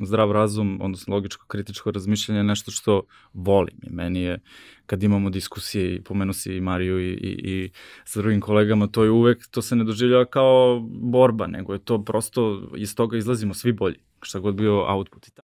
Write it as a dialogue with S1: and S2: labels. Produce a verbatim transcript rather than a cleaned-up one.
S1: zdrav razum, odnosno logičko kritičko razmišljanje je nešto što volim i meni je, kad imamo diskusije, i pomenu si i Mariju i, i, i sa drugim kolegama, to je uvek, to se ne doživljava kao borba, nego je to prosto, iz toga izlazimo svi bolji, šta god bio output.